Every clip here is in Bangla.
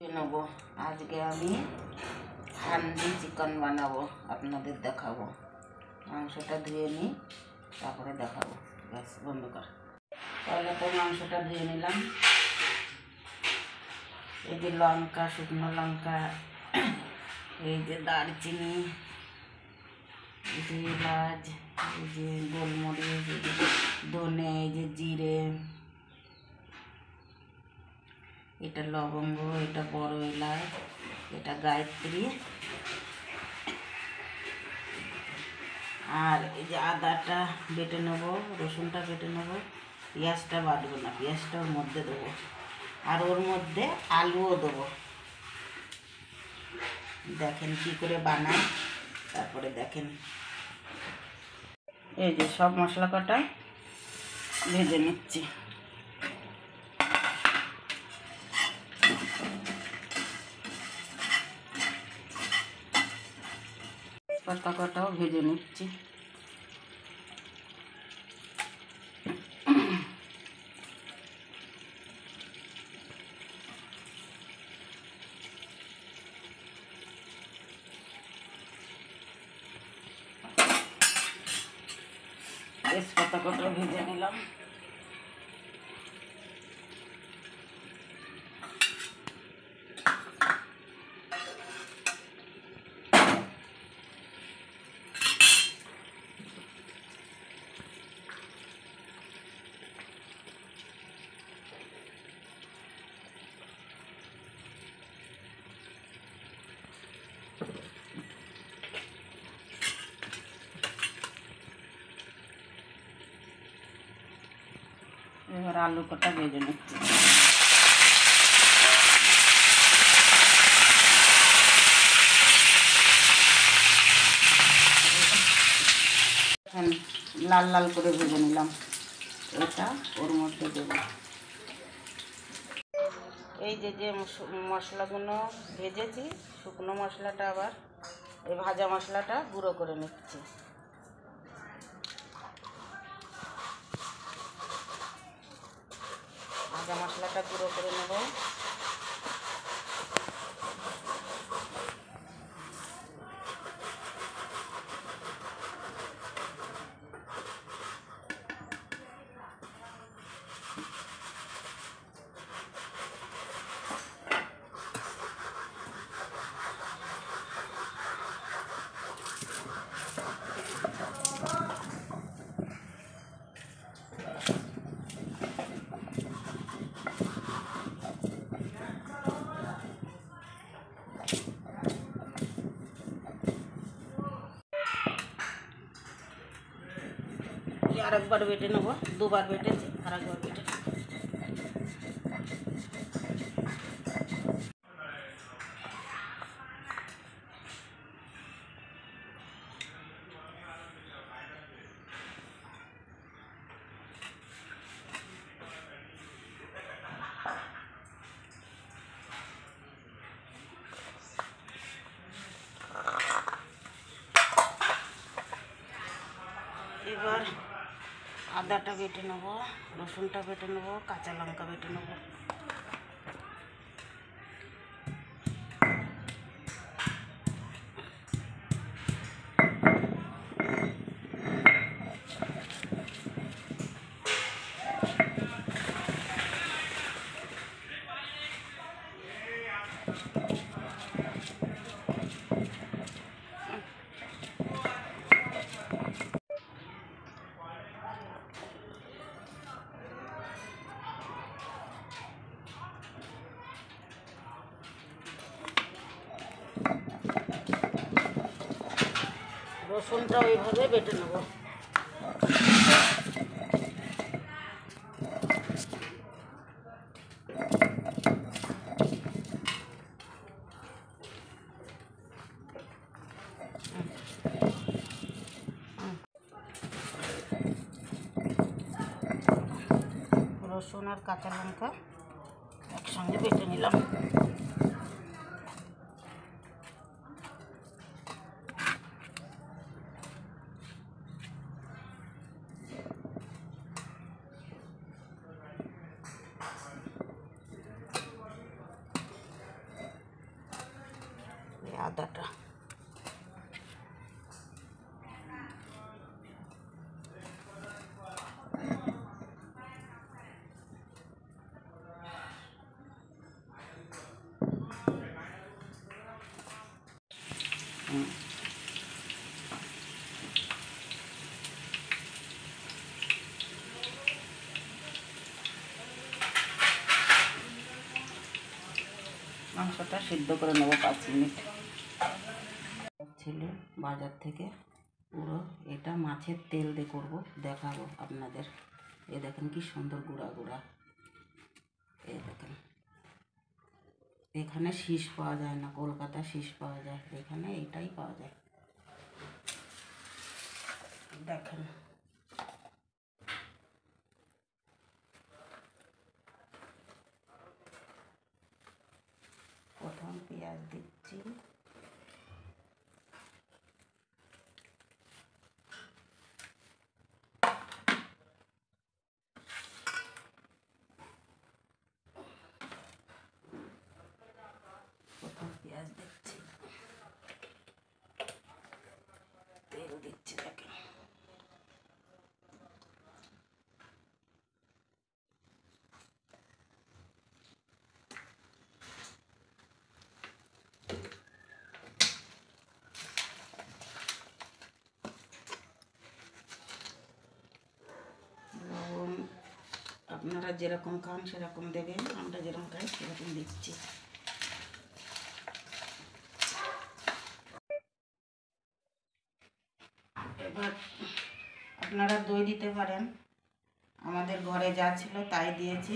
নেব। আজকে আমি হান্ডি চিকেন বানাবো, আপনাদের দেখাবো। মাংসটা ধুয়ে নিই, তারপরে দেখাবো। গ্যাস বন্ধ কর। তাহলে তো মাংসটা ধুয়ে নিলাম। এই যে লঙ্কা, শুকনো লঙ্কা, এই যে দারচিনি, এই যে এলাচ, এই যে গোলমরিচ, এই যে ধনে, এই যে জিরে, এটা লবঙ্গ, এটা বড় এলাচ, এটা গায়ত্রী, আর এই যে আদাটা বেটে নেবো, রসুনটা বেটে নেবো, পেঁয়াজটা বাটবো না, পেঁয়াজটা ওর মধ্যে দেবো, আর ওর মধ্যে আলুও দেবো। দেখেন কি করে বানায়, তারপরে দেখেন। এই যে সব মশলা কটা ভেজে নিচ্ছি। পাতা কটাও ভেজে নিচ্ছি। তেজপাতা কটাও ভেজে নিলাম। এবার আলু কটা ভেজে নিচ্ছি। লাল লাল করে ভেজে নিলাম, এটা ওর মধ্যে দেবো। এই যে যে মশলাগুলো ভেজেছি, শুকনো মশলাটা আবার এই ভাজা মশলাটা গুঁড়ো করে নিচ্ছি। ভাজা মশলাটা গুঁড়ো করে নেব। আরেকবার বেটে নেব, দুবার বেটেছি, আরেকবার বেটে নেব। এবার আদাটা বেটে নেব, রসুনটা বেটে নেব, কাঁচা লঙ্কা বেটে নেব। রসুনটা ওইভাবে বেটে নেব। রসুন আর কাঁচা লঙ্কা একসঙ্গে বেটে নিলাম। আদাটা। মাংসটা সিদ্ধ করে নেবো 5 মিনিট। ছেলে বাজার থেকে পুরো এটা মাছের তেল দিয়ে করবো, দেখাবো আপনাদের। এ দেখেন কি সুন্দর গুঁড়া গুঁড়া। এই দেখেন, এখানে শীষ পাওয়া যায় না, কলকাতা শীষ পাওয়া যায়, এখানে এটাই পাওয়া যায়। দেখেন প্রথম পেঁয়াজ দিচ্ছি, তেল দিচ্ছি। দেখেন লবণ আপনারা যেরকম খান সেরকম দেবেন, আমরা যেরকম খাই সেরকম দিচ্ছি। এবার আপনারা দই দিতে পারেন, আমাদের ঘরে যা ছিল তাই দিয়েছি।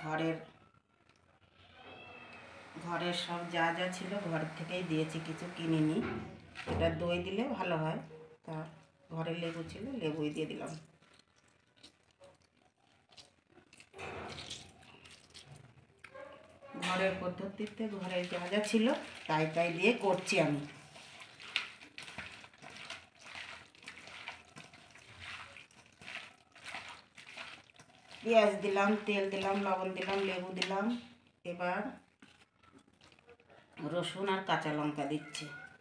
ঘরের সব যা যা ছিল ঘরের থেকেই দিয়েছি, কিছু কিনিনি। এটা দই দিলে ভালো হয়, তা ঘরে লেবু ছিল, লেবুই দিয়ে দিলাম। ঘরের পদ্ধতিতে ঘরে যা যা ছিল তাই তাই দিয়ে করছি আমি। পেঁয়াজ দিলাম, তেল দিলাম, লবণ দিলাম, লেবু দিলাম। এবার রসুন আর কাঁচা লঙ্কা দিচ্ছি।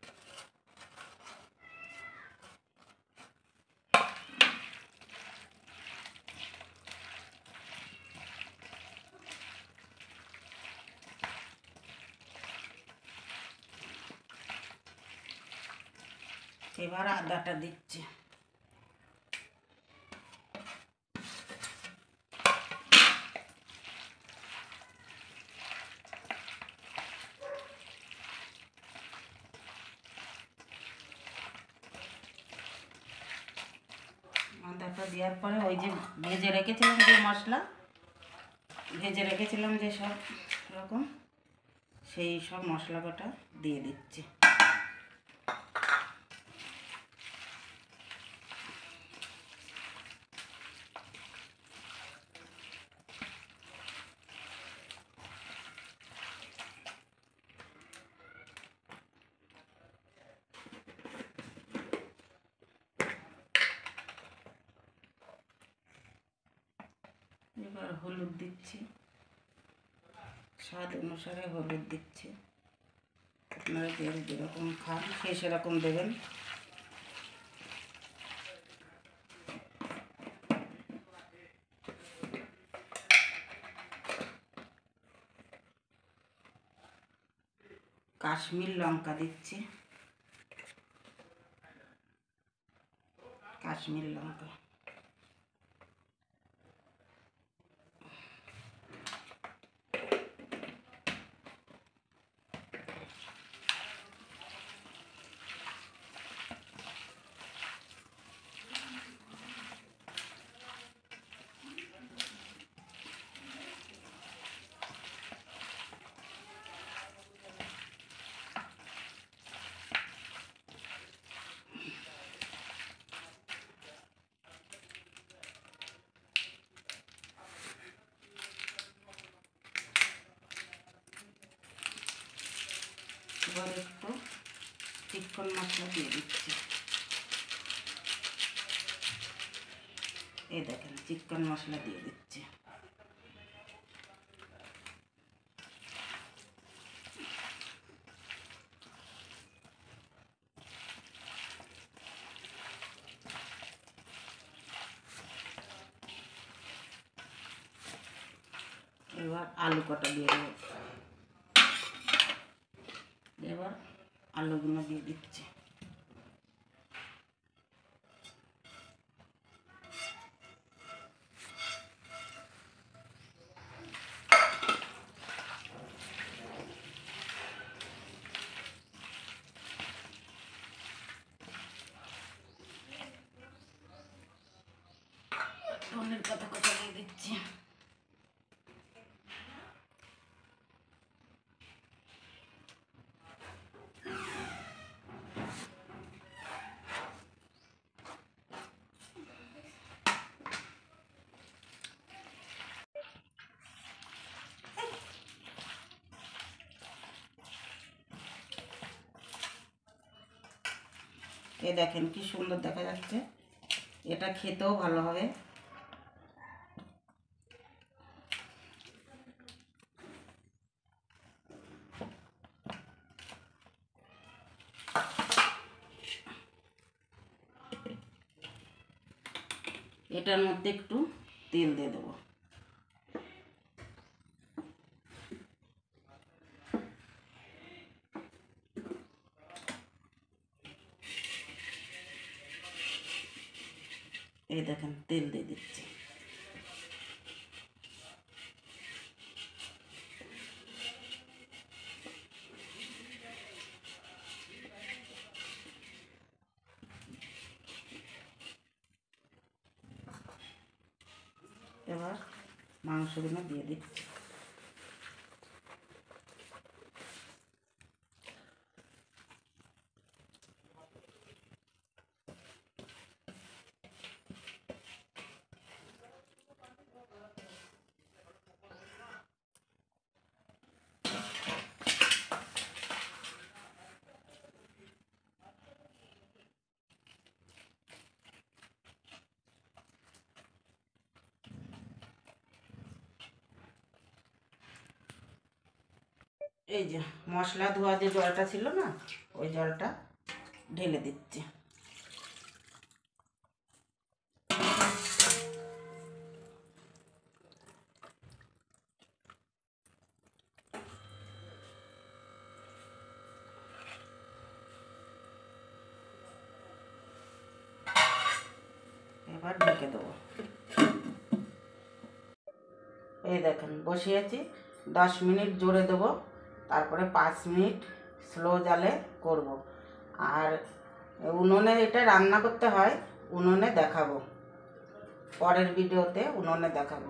এবার আদাটা দিচ্ছি। আদাটা দেওয়ার পরে ওই যে ভেজে রেখেছিলাম যে মশলা, যে সব রকম, সেই সব মশলা কটা দিয়ে দিচ্ছি। এবার হলুদ দিচ্ছি, স্বাদ অনুসারে হলুদ দিচ্ছি। আপনারা যেরকম খান সেই সেরকম দেবেন। কাশ্মীর লঙ্কা দিচ্ছি, কাশ্মীর লঙ্কা। এবার একটু চিকন মশলা দিয়ে দিচ্ছি। এই দেখেন চিকন মশলা দিয়ে দিচ্ছি। এবার আলু কটা দিয়ে দেবো। এবার আলুগুলো দিয়ে দিচ্ছি। ধনের পাতা কটা দিয়ে দিচ্ছি। এ দেখেন কি সুন্দর দেখা যাচ্ছে, এটা খেতেও ভালো হবে। এটার মধ্যে একটু তেল দিয়ে দেবো। এই দেখেন তেল দিয়ে দিচ্ছি। এবার মাংসগুলো দিয়ে দিচ্ছি। এই যে মশলা ধোয়া যে জলটা ছিল না, ওই জলটা ঢেলে দিচ্ছি। এবার ঢেকে দেবো। এই দেখেন বসিয়েছি, 10 মিনিট জোরে দেবো, তারপরে 5 মিনিট স্লো জালে করব। আর উনুনে এটা রান্না করতে হয়, উনুনে দেখাবো, পরের ভিডিওতে উনুনে দেখাবো।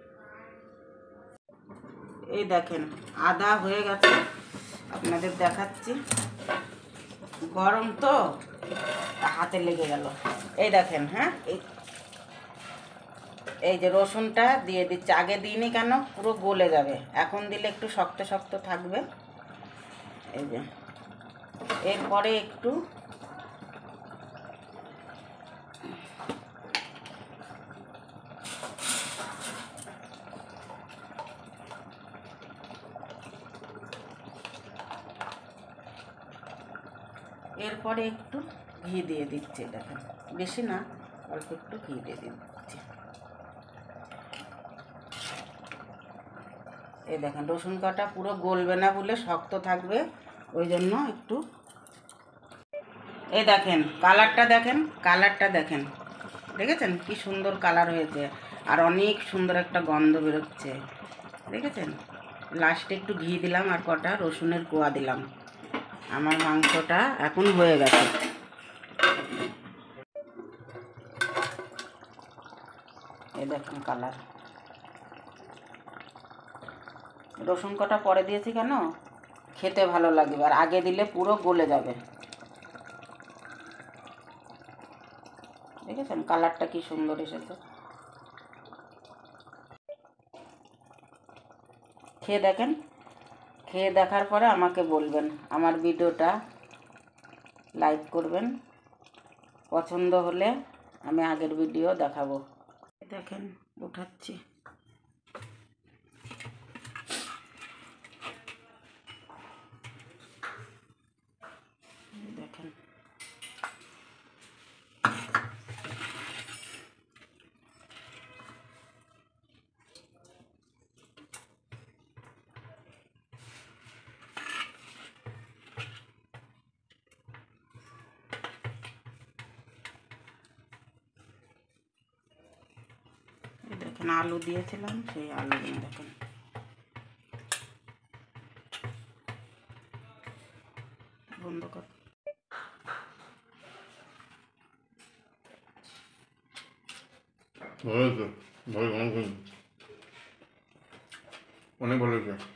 এই দেখেন আদা হয়ে গেছে, আপনাদের দেখাচ্ছি। গরম তো হাতে লেগে গেল। এই দেখেন, হ্যাঁ এই যে রসুনটা দিয়ে দিচ্ছি। আগে দিইনি কেন, পুরো গলে যাবে, এখন দিলে একটু শক্ত শক্ত থাকবে। এই যে এরপরে একটু ঘি দিয়ে দিচ্ছি। দেখেন বেশি না, অল্প একটু ঘি দিয়ে দিচ্ছি। এই দেখেন রসুন কাটা পুরো গলবে না বলে শক্ত থাকবে, ওই জন্য একটু। এই দেখেন কালারটা দেখেন, কালারটা দেখেন, দেখেছেন কি সুন্দর কালার হয়েছে, আর অনেক সুন্দর একটা গন্ধ বেরোচ্ছে, দেখেছেন। লাস্টে একটু ঘি দিলাম আর কটা রসুনের কোয়া দিলাম। আমার মাংসটা এখন হয়ে গেছে। এই দেখুন কালার। রসুন কটা পরে দিয়েছি কেন, খেতে ভালো লাগবে, আর আগে দিলে পুরো গলে যাবে। দেখেছেন কালারটা কি সুন্দর এসেছে। খেয়ে দেখেন, খেয়ে দেখার পরে আমাকে বলবেন, আমার ভিডিওটা লাইক করবেন, পছন্দ হলে আমি আগের ভিডিও দেখাবো। দেখেন উঠাচ্ছি। দেখেন এখানে আলু দিয়েছিলাম, সেই আলুগুলো দেখুন। বন্ধ কর। ভালো হয়েছে, ভালো অনেক ভালো হয়েছে।